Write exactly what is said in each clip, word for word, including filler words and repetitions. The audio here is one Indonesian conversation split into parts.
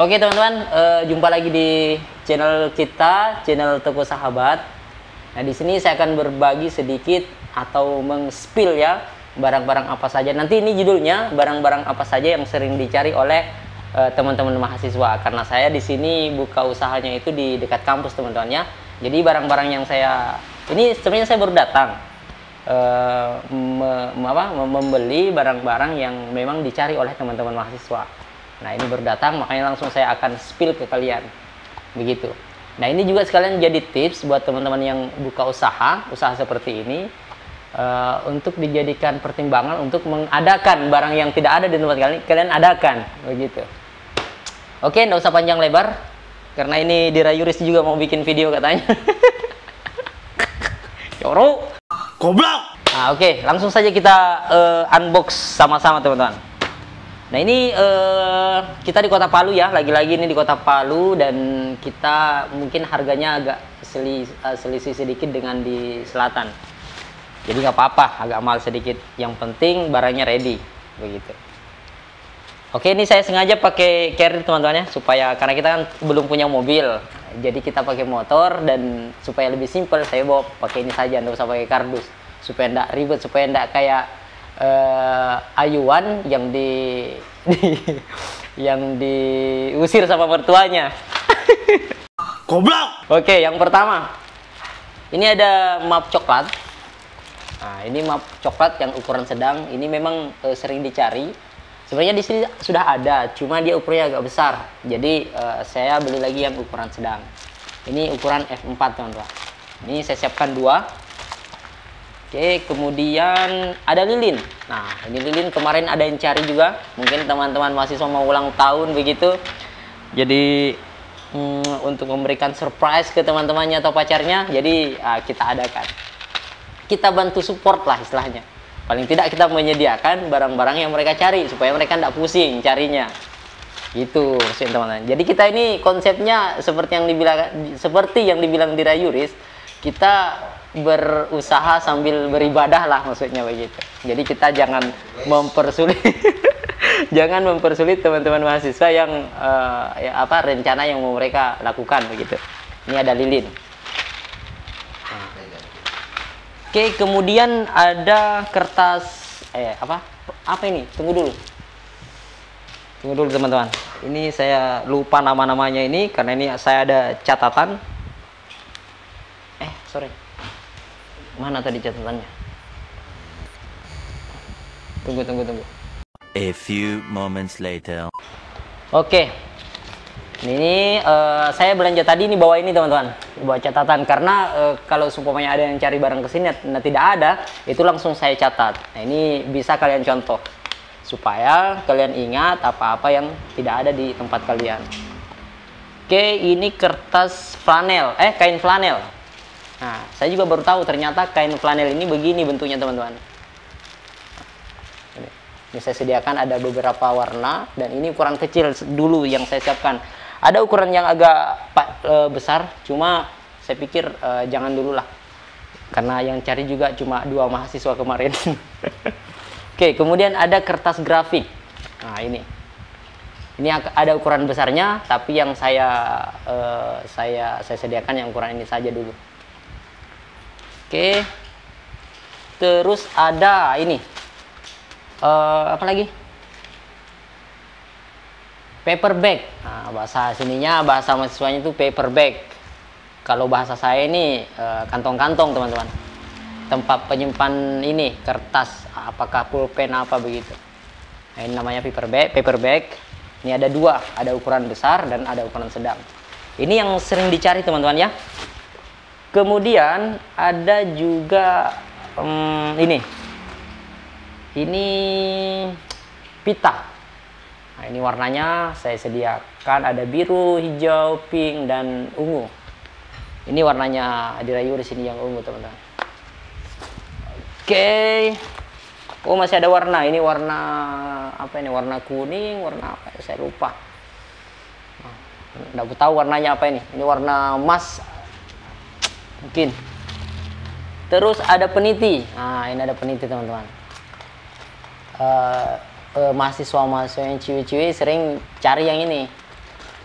Oke teman-teman, uh, jumpa lagi di channel kita, channel Toko Sahabat. Nah di sini saya akan berbagi sedikit atau meng-spill ya barang-barang apa saja. Nanti ini judulnya barang-barang apa saja yang sering dicari oleh teman-teman uh, mahasiswa. Karena saya di sini buka usahanya itu di dekat kampus teman-teman ya. Jadi barang-barang yang saya ini sebenarnya saya baru datang uh, me, apa, membeli barang-barang yang memang dicari oleh teman-teman mahasiswa. Nah ini baru datang, makanya langsung saya akan spill ke kalian begitu. Nah ini juga sekalian jadi tips buat teman-teman yang buka usaha usaha seperti ini, uh, untuk dijadikan pertimbangan untuk mengadakan barang yang tidak ada di tempat kalian, kalian adakan begitu. Oke, nggak usah panjang lebar karena ini Dirayuris juga mau bikin video katanya. Yoro goblok. Nah oke, langsung saja kita uh, unbox sama-sama teman-teman. Nah ini uh, kita di Kota Palu ya, lagi-lagi ini di Kota Palu, dan kita mungkin harganya agak selis, uh, selisih sedikit dengan di selatan. Jadi nggak apa-apa, agak mahal sedikit. Yang penting barangnya ready, begitu. Oke, ini saya sengaja pakai carrier teman-teman ya, supaya karena kita kan belum punya mobil, jadi kita pakai motor, dan supaya lebih simpel saya bawa pakai ini saja, nggak usah pakai kardus, supaya nggak ribet, supaya nggak kayak Uh, Ayuan yang di, di yang diusir sama mertuanya. Goblok. Oke, yang pertama ini ada map coklat. Nah ini map coklat yang ukuran sedang. Ini memang uh, sering dicari. Sebenarnya di sini sudah ada, cuma dia ukurannya agak besar. Jadi uh, saya beli lagi yang ukuran sedang. Ini ukuran F empat teman-teman. Ini saya siapkan dua. Oke, kemudian ada lilin. Nah, ini lilin kemarin ada yang cari juga. Mungkin teman-teman mahasiswa mau ulang tahun begitu. Jadi hmm, untuk memberikan surprise ke teman-temannya atau pacarnya, jadi ah, kita adakan. Kita bantu support lah istilahnya. Paling tidak kita menyediakan barang-barang yang mereka cari supaya mereka tidak pusing carinya. Gitu, teman-teman. Jadi kita ini konsepnya seperti yang dibilang seperti yang dibilang Dirayuris, kita berusaha sambil beribadah lah, maksudnya begitu. Jadi kita jangan mempersulit jangan mempersulit teman-teman mahasiswa yang uh, ya apa rencana yang mau mereka lakukan begitu. Ini ada lilin. Nah. Oke, kemudian ada kertas eh apa apa ini tunggu dulu tunggu dulu teman-teman, ini saya lupa nama-namanya ini karena ini saya ada catatan. eh sorry Mana tadi catatannya? Tunggu, tunggu, tunggu. A few moments later. Oke. Ini uh, saya belanja tadi ini bawa ini teman-teman. Bawa catatan karena uh, kalau supaya ada yang cari barang kesini nah tidak ada, itu langsung saya catat. Nah, ini bisa kalian contoh supaya kalian ingat apa-apa yang tidak ada di tempat kalian. Oke, ini kertas flanel, eh kain flanel. Nah, saya juga baru tahu ternyata kain flanel ini begini bentuknya teman-teman. Ini, ini saya sediakan ada beberapa warna, dan ini ukuran kecil dulu yang saya siapkan. Ada ukuran yang agak e, besar, cuma saya pikir e, jangan dulu lah, karena yang cari juga cuma dua mahasiswa kemarin. Oke, kemudian ada kertas grafik. Nah ini, ini ada ukuran besarnya, tapi yang saya e, saya saya sediakan yang ukuran ini saja dulu. Oke, terus ada ini uh, apa lagi? Paper bag. Nah, bahasa sininya, bahasa mahasiswanya itu paper bag. Kalau bahasa saya ini kantong-kantong uh, teman-teman. Tempat penyimpan ini kertas, apakah pulpen apa begitu. Nah, ini namanya paper bag. Paper bag. Ini ada dua, ada ukuran besar dan ada ukuran sedang. Ini yang sering dicari teman-teman ya. Kemudian ada juga um, ini, ini pita. Nah, ini warnanya saya sediakan ada biru, hijau, pink, dan ungu. Ini warnanya Dirayuris sini yang ungu teman-teman. Oke, oh masih ada warna. Ini warna apa ini? Warna kuning, warna apa? Saya lupa. Nggak tahu warnanya apa ini. Ini warna emas. Mungkin. Terus ada peniti. Nah, ini ada peniti teman-teman. Uh, uh, mahasiswa-mahasiswa yang ciwi-ciwi sering cari yang ini.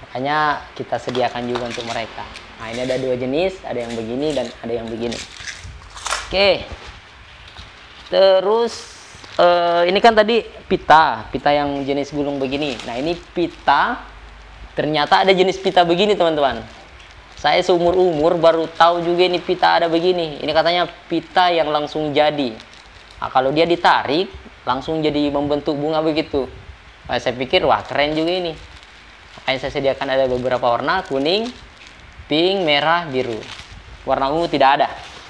Makanya kita sediakan juga untuk mereka. Nah, ini ada dua jenis, ada yang begini dan ada yang begini. Oke. Terus eh, ini kan tadi pita, pita yang jenis gulung begini. Nah, ini pita. Ternyata ada jenis pita begini, teman-teman. Saya seumur-umur baru tahu juga ini pita ada begini. Ini katanya pita yang langsung jadi. Nah, kalau dia ditarik, langsung jadi membentuk bunga begitu. Nah, saya pikir, wah keren juga ini. Makanya saya sediakan ada beberapa warna, kuning, pink, merah, biru. Warna ungu tidak ada.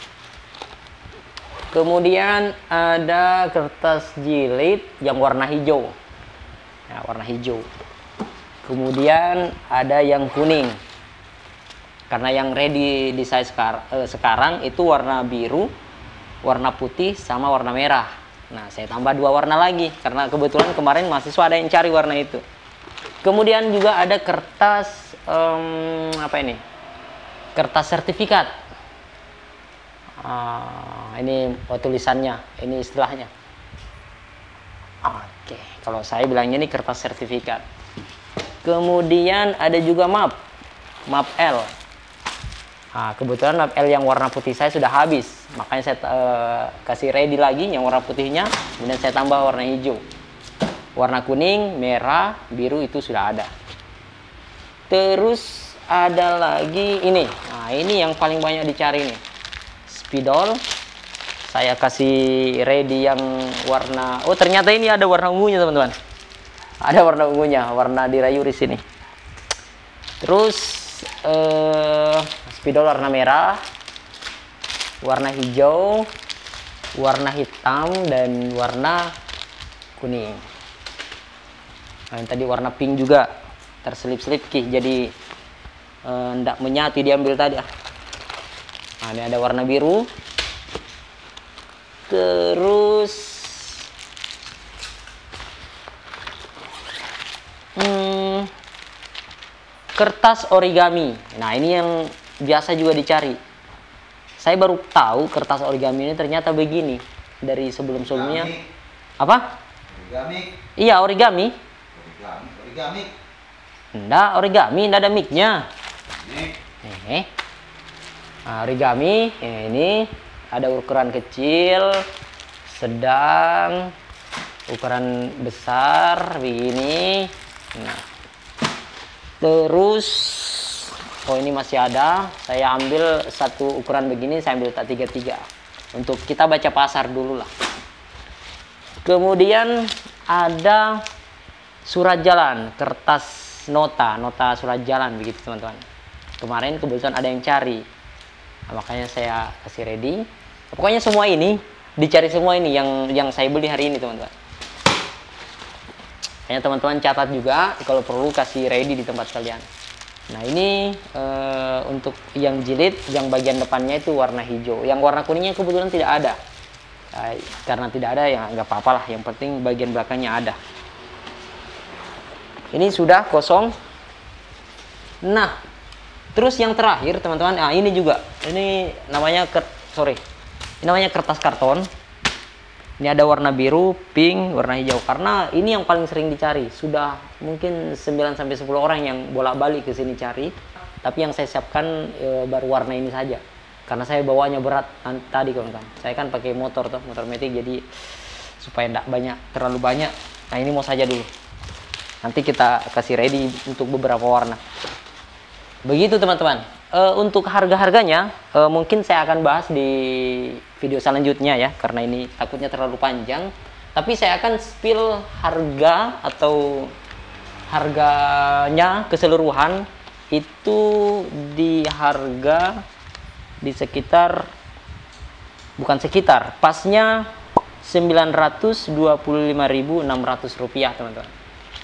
Kemudian ada kertas jilid yang warna hijau. Nah, warna hijau. Kemudian ada yang kuning. Karena yang ready di saya sekar eh, sekarang itu warna biru, warna putih, sama warna merah. Nah, saya tambah dua warna lagi. Karena kebetulan kemarin mahasiswa ada yang cari warna itu. Kemudian juga ada kertas, um, apa ini? Kertas sertifikat. Uh, ini oh, tulisannya, ini istilahnya. Oke, kalau saya bilangnya ini kertas sertifikat. Kemudian ada juga map, map L. Nah, kebetulan map L yang warna putih saya sudah habis, makanya saya uh, kasih ready lagi yang warna putihnya, kemudian saya tambah warna hijau. Warna kuning, merah, biru itu sudah ada. Terus ada lagi ini. Nah, ini yang paling banyak dicari nih. Spidol. Saya kasih ready yang warna, oh ternyata ini ada warna ungunya, teman-teman. Ada warna ungunya, warna dirayuri sini. Terus eh, spidol warna merah, warna hijau, warna hitam, dan warna kuning. Nah, yang tadi warna pink juga terselip-selip ki, jadi ndak eh, menyatu diambil tadi. Ah. Nah, ini ada warna biru. Terus hmm, kertas origami. Nah, ini yang biasa juga dicari. Saya baru tahu kertas origami ini ternyata begini dari sebelum-sebelumnya. Apa? Origami. Iya, origami. Origami. Origami. Enggak, origami enggak ada mic-nya. Ini. Eh. Nah, origami ini ada ukuran kecil, sedang, ukuran besar begini. Nah, terus oh ini masih ada, saya ambil satu ukuran begini, saya ambil tak tiga tiga untuk kita baca pasar dulu lah. Kemudian ada surat jalan, kertas nota, nota surat jalan begitu, teman-teman. Kemarin kebetulan ada yang cari. Nah, makanya saya kasih ready. Pokoknya semua ini dicari, semua ini yang yang saya beli hari ini, teman-teman. Kayaknya teman-teman catat juga, kalau perlu kasih ready di tempat kalian. Nah, ini e, untuk yang jilid, yang bagian depannya itu warna hijau. Yang warna kuningnya kebetulan tidak ada. Nah, karena tidak ada ya nggak apa-apa lah. Yang penting bagian belakangnya ada. Ini sudah kosong. Nah. Terus yang terakhir, teman-teman, nah ini juga, ini namanya ker, sorry, ini namanya kertas karton. Ini ada warna biru, pink, warna hijau. Karena ini yang paling sering dicari. Sudah mungkin sembilan sampai sepuluh orang yang bolak-balik ke sini cari. Tapi yang saya siapkan e, baru warna ini saja. Karena saya bawanya berat tadi, kawan-kawan. Saya kan pakai motor tuh, motor metik, jadi supaya tidak banyak, terlalu banyak. Nah, ini mau saja dulu. Nanti kita kasih ready untuk beberapa warna. Begitu, teman-teman. E, untuk harga-harganya e, mungkin saya akan bahas di video selanjutnya ya, karena ini takutnya terlalu panjang. Tapi saya akan spill harga atau harganya keseluruhan itu di harga di sekitar, bukan sekitar, pasnya sembilan ratus dua puluh lima ribu enam ratus rupiah, teman-teman.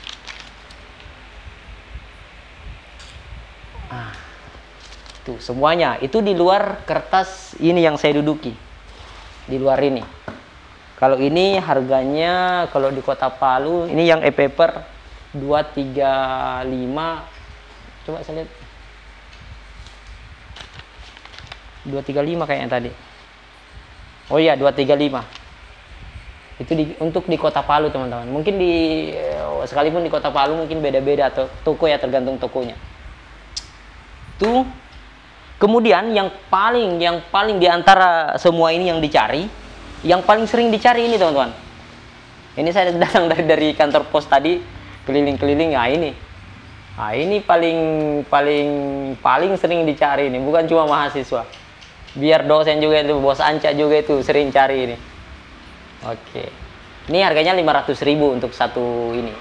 Nah, tuh semuanya itu di luar kertas ini yang saya duduki, di luar ini. Kalau ini harganya kalau di Kota Palu ini yang e-paper dua tiga lima, coba saya lihat, dua tiga lima kayaknya tadi. Oh iya, dua tiga lima. Itu di, untuk di Kota Palu, teman-teman. Mungkin di sekalipun di Kota Palu mungkin beda-beda atau toko ya, tergantung tokonya. Tuh. Kemudian yang paling yang paling diantara semua ini yang dicari, yang paling sering dicari ini teman-teman. Ini saya datang dari dari kantor pos tadi, keliling-keliling. Nah ini, nah ini paling paling paling sering dicari ini, bukan cuma mahasiswa, biar dosen juga itu, bos Anca juga itu sering cari ini. Oke, ini harganya lima ratus ribu untuk satu ini.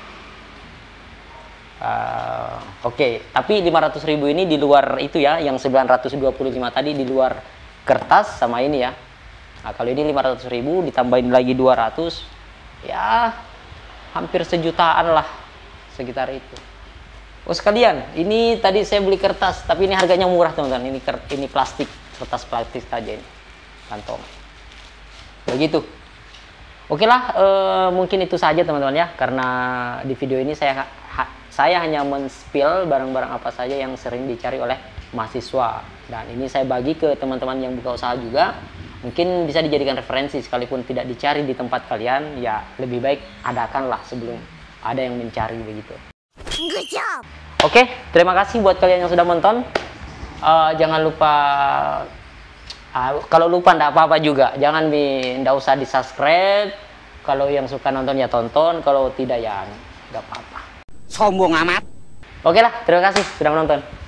Uh, Oke, okay. Tapi lima ratus ribu ini di luar itu ya, yang sembilan ratus dua puluh lima tadi di luar kertas sama ini ya. Nah, kalau ini lima ratus ribu ditambahin lagi dua ratus, ya hampir sejutaan lah, sekitar itu. Oh sekalian, ini tadi saya beli kertas, tapi ini harganya murah teman-teman. Ini ini plastik, kertas plastik saja ini, kantong. Begitu. Oke lah, uh, mungkin itu saja teman-teman ya, karena di video ini saya saya hanya men-spill barang-barang apa saja yang sering dicari oleh mahasiswa, dan ini saya bagi ke teman-teman yang buka usaha juga, mungkin bisa dijadikan referensi. Sekalipun tidak dicari di tempat kalian, ya lebih baik adakanlah sebelum ada yang mencari begitu. Good job. Oke, terima kasih buat kalian yang sudah menonton. Uh, jangan lupa, uh, kalau lupa ndak apa-apa juga, jangan di ndak usah di subscribe. Kalau yang suka nonton ya tonton, kalau tidak ya nggak apa-apa. Sombong amat. Oke lah, terima kasih sudah menonton.